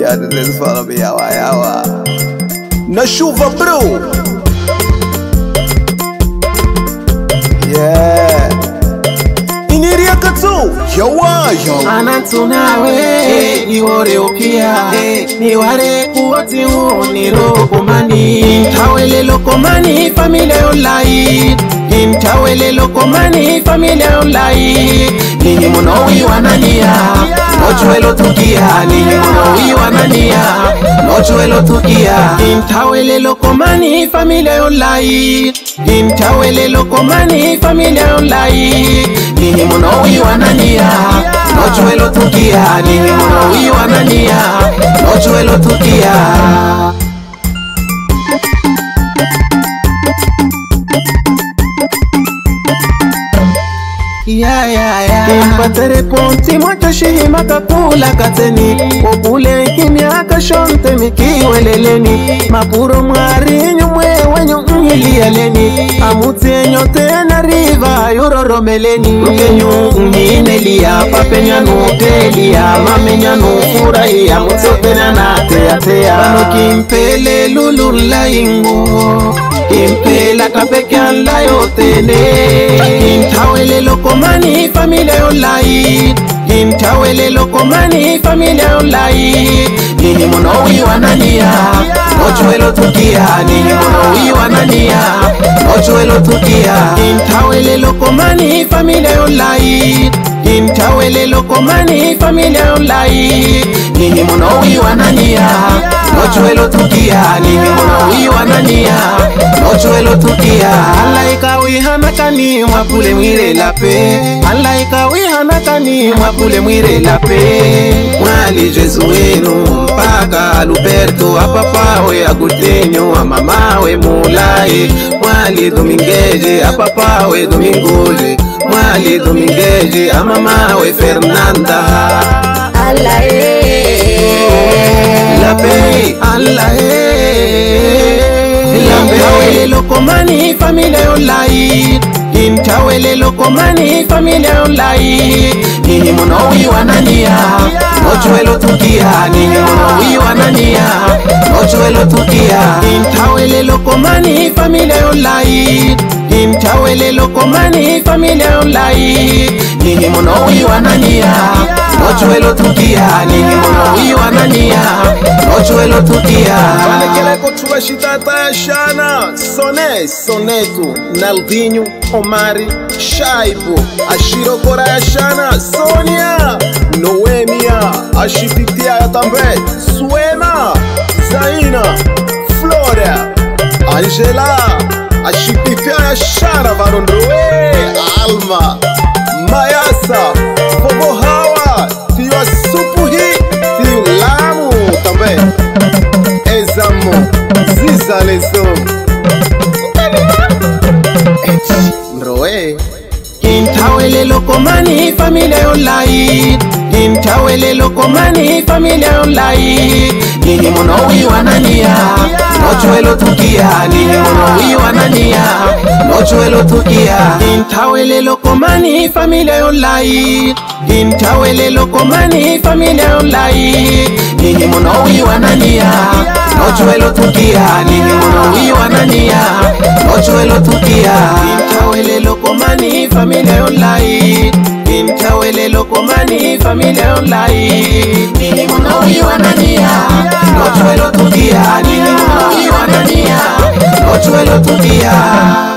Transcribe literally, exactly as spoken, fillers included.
ligado? Eles falam bem yawa yawa. Na chuva, bro. Yeah. Iniria katsu. Yawa yawa. Anatunawe iwore okia ni ware kuoti uniro komani tawele lokomani familia olai intawele lokomani familia olai ni monowi wanania nochuelo tukia ni monowi wanania nochuelo tukia intawele lokomani familia olai intawele lokomani familia olai ni monowi wanania nochuelo tukia ni monowi wanania nochuelo tukia. Yeah, yeah, yeah. Impatere ponti mocha shihi makakula kateni Okule kimya kashonte mikiweleleni Mapuro mwari nyumwe wenyo ngilialeni Amutie nyote na riva yuroromeleni Ukenyu nginelia papenya nukelia Mamenya nufurai amutiote na natea tea Bano kimpele lulula ingo Kimpela kapekian la yotene Intawele lokomani familia olai Intawele lokomani familia olai Nini monowi wanania Nochuelo tukia Nini monowi wanania Nochuelo tukia Intawele lokomani familia olai Intawele lokomani familia olai Nini monowi wanania Nochuelo tukia Nini monowi wanania Nochuelo tukia. Alaika wihana kani mwapule mwire lape Alaika wihana kani mwapule mwire lape Mwali Jesu wenu mpaka Luberto Apapawe agutenyo amamawe mulae Mwali Domingeje apapawe Domingoje Mwali Domingeje amamawe Fernanda Alae Lape Alae Intawele lokomani familia olai Intawele lokomani familia olai Nini monowi wanania Nochuelo tukia Nini monowi wanania Nochuelo tukia Intawele lokomani familia olai Intawele lokomani familia olai Nini monowi wanania Nochuelo tukia Nini monowi wanania Nochuelo tukia. Wanekele kochua shitata ya shana Sone, Soneto, Naldinho, Omari, Shaibo Ashiro Kora ya shana Sonia, Noemia Ashititia ya tambe Suena, Zaina, Flora Angela Ashitifia ya shana Varondroe Alma, Mayasa Fogo Hawa Tiwa Supuhi Tiwa Lamu tambe Ezamo Ziza lezo Mroe Intawele lokomani familia olai Intawele lokomani familia olai Nini monowi wanania Nochuelo tukia Nini monowi wanania Nochuelo tukia Intawele lokomani familia olai Intawele lokomani familia olai Nini monowi wanania Nochuelo tukia Nini monowi wanania Nochuelo tukia Intawele lokomani familia olai Intawele lokomani familia olai Nini monowi wanania Nochuelo tukia Nini monowi wanania Nochuelo tukia.